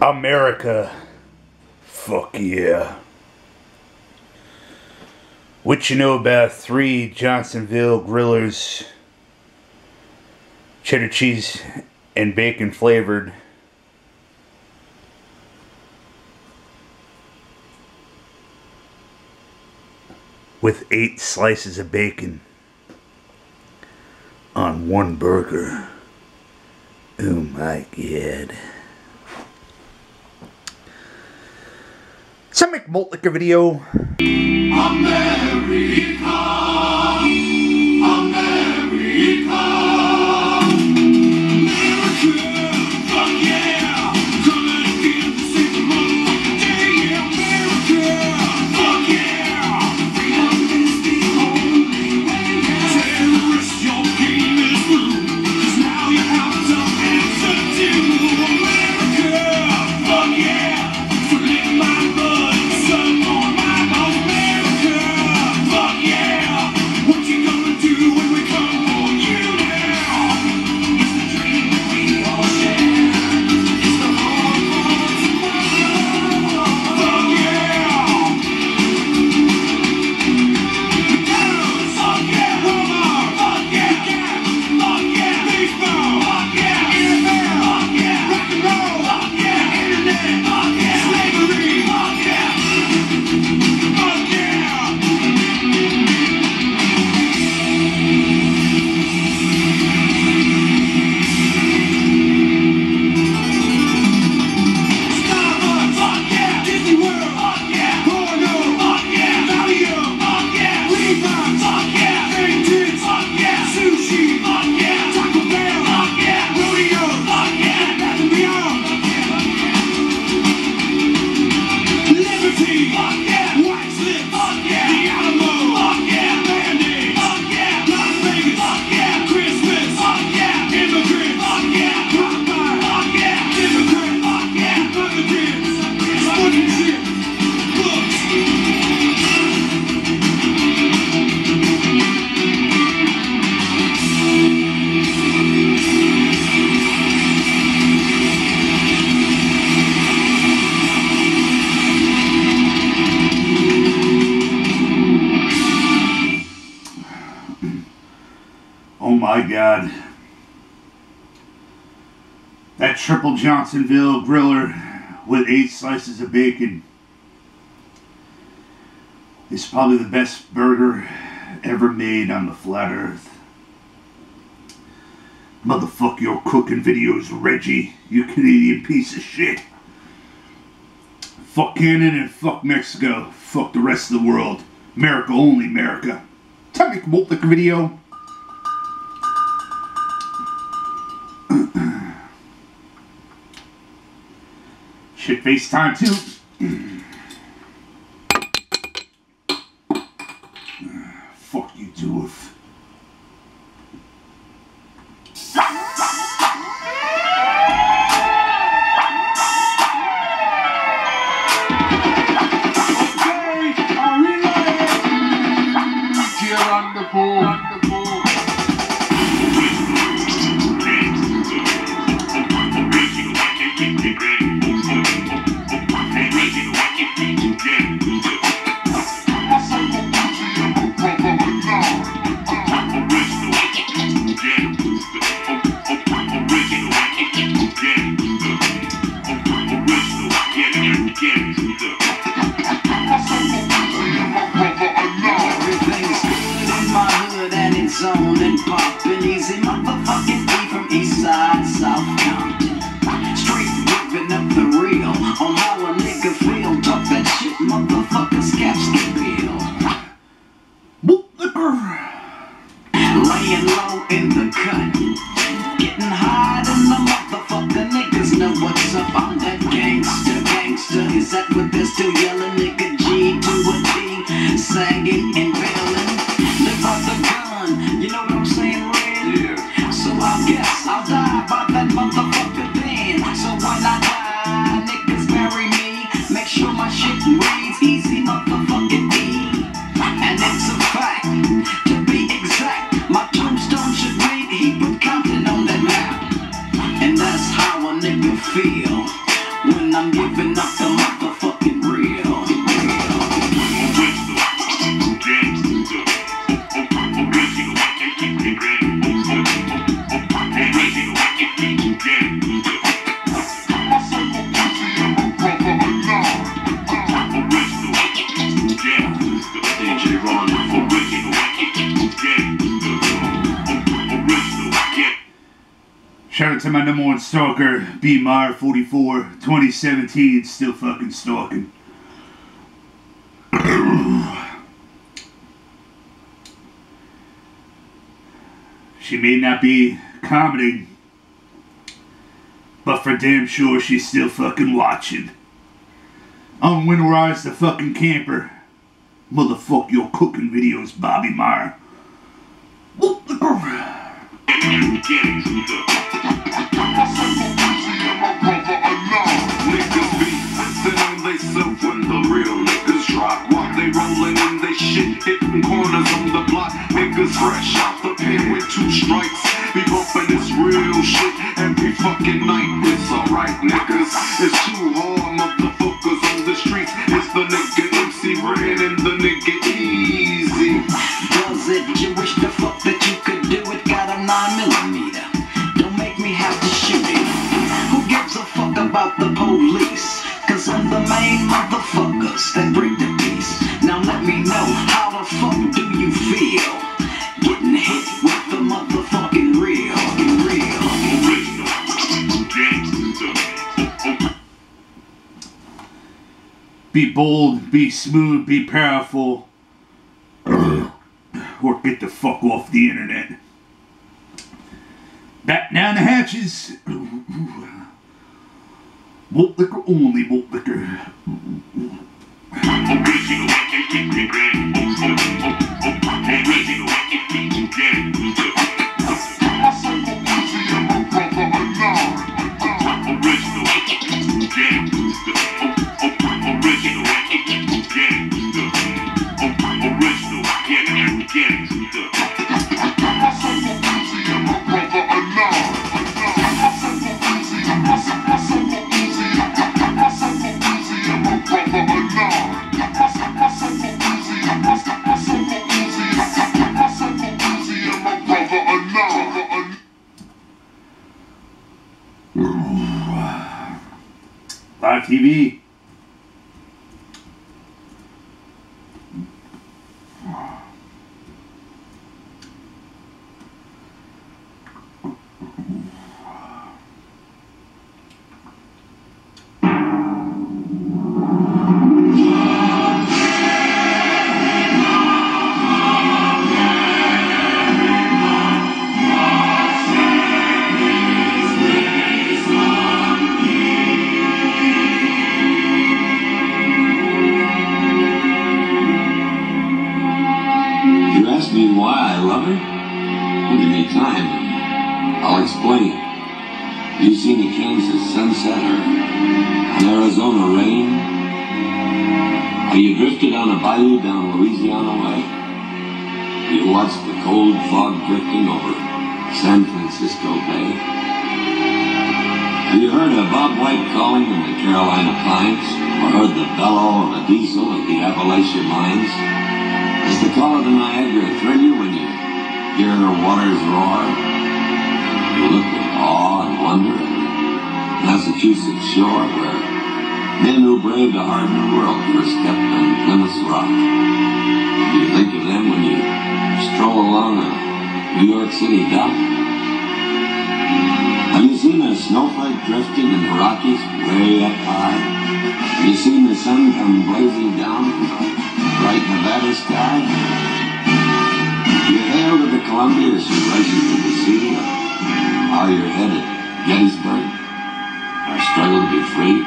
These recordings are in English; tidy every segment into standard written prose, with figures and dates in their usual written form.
America. Fuck yeah. What you know about 3 Johnsonville Grillers, cheddar cheese and bacon flavored, with 8 slices of bacon on 1 burger. Oh my god. So I make Multlicker video. America, America, fuck yeah, come and get the same motherfucking day, America, fuck yeah, freedom is the only way. Terrorists, your game is through, 'cause now you have to answer to America, fuck yeah, for lick my blood and suck on my balls. America, fuck yeah, what you gonna do when we come for you now? It's the dream that we all share, it's the hope for tomorrow. Fuck yeah, the ghettos, fuck yeah, Walmart, fuck yeah, Gap, fuck yeah, baseball, fuck yeah, NFL, fuck yeah, rock and roll, fuck yeah, internet, fuck yeah, slavery, fuck yeah, fuck yeah. Starbucks, fuck yeah, Disney World, fuck yeah, Porno, fuck yeah, Valium, fuck yeah, Levi's, fuck yeah, Vengeance, fuck yeah, Sushi, fuck yeah, Taco Bell, fuck yeah, Rodeo, fuck yeah, Bath and Beyond, Liberty, fuck yeah, White Slip, fuck yeah, The Alamo, fuck yeah, Band-Aid, fuck yeah, Las Vegas, fuck yeah, Christmas, fuck yeah, immigrants, fuck yeah, Popeye, fuck yeah, Democrat, fuck yeah, Burger Dance, Spongy Shit, Books. Oh my god. That triple Johnsonville griller with 8 slices of bacon is probably the best burger ever made on the flat earth. Motherfuck your cooking videos, Reggie, you Canadian piece of shit. Fuck Canada and fuck Mexico. Fuck the rest of the world. America only, America. Time to make a Multlicker video. Shit face time too. Fuck you, dwarf. Everything's good in my hood and it's on and poppin'. Easy motherfucking D from East Side, South Compton. Straight whipping up the reel on how a nigga feel. Talk that shit, motherfuckers, caps the bill. Multlicker. Laying low in the cut, getting high in the motherfucker. Niggas know what's up. I'm that gangster, gangster. Is that what they're still yelling? Nigga G to a D, sagging and bailing. Live out the gun, you know what I'm saying, Red? Yeah. So I guess I'll die by that motherfucker then. So when I die, niggas bury me. Make sure my shit reads easy motherfucking E. And it's a fact, to be exact, my tombstone should read he put Compton on that map. And that's how a nigga feel when I'm giving up the motherfucking real. Shout out to my number one stalker, B Meyer 44, 2017, still fucking stalking. She may not be commenting, but for damn sure she's still fucking watching. On Winterize the fucking camper. Motherfuck your cooking videos, Bobby Meyer. Niggas be sitting on they self when the real niggas drop. While they rolling in they shit, hitting corners on the block. Niggas fresh out the pen with 2 strikes. Be bumping this real shit every fucking night. It's alright, niggas. It's too hard, motherfuckers on the streets. It's the nigga MC Ren and the nigga Easy. Does it? You wish the fuck that you could do it? Got a 9mm. Don't make me have to shoot it. Who gives a fuck about the police? Cause I'm the main motherfuckers that bring the peace. Now let me know, how the fuck do you feel? Getting hit with the motherfucking real. Be bold, be smooth, be powerful, or get the fuck off the internet. Back down the hatches. Malt liquor only, malt liquor. Live TV. Why I love her? Well, give me time. I'll explain. You seen a Kansas sunset or an Arizona rain? Have you drifted on a bayou down Louisiana way? You watched the cold fog drifting over San Francisco Bay? Have you heard a Bob White calling in the Carolina Pines? Or heard the bellow of a diesel at the Appalachian mines? Does the call of the Niagara thrill you when you hear her waters roar? You look with awe and wonder at the Massachusetts shore where men who braved a hardened world first stepped on Plymouth Rock. Do you think of them when you stroll along a New York City dock? Have you seen a snowflake drifting in the Rockies way up high? Have you seen the sun come blazing down from a bright Nevada sky? You hail to the Columbia as she rushes to the sea, or are you headed Gettysburg, or struggle to be free?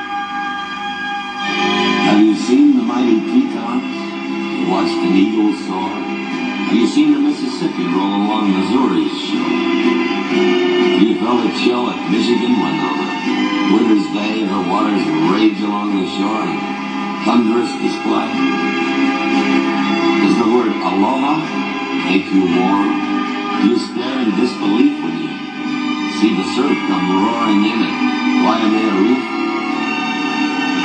Have you seen the mighty Tetons? You watched an eagle soar? Have you seen the Mississippi roll along Missouri's shore? Have you felt a chill at Michigan when on a winter's day her waters rage along the shore in thunderous display? Does the word aloha make you warm? Do you stare in disbelief when you see the surf come roaring in at Waimea Reef?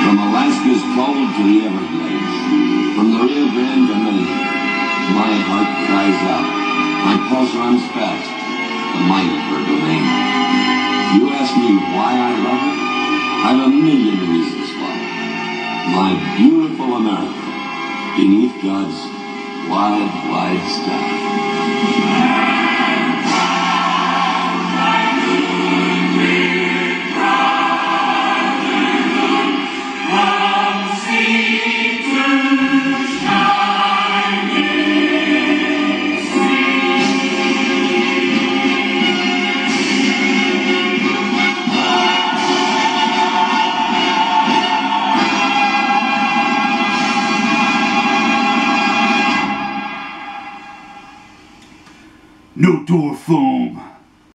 From Alaska's cold to the Everglades, from the Rio Grande to Maine, my heart cries out, my pulse runs fast, the might of her domain. You ask me why I love her? I've a million reasons why. My beautiful America, beneath God's wide, wide sky. No door foam.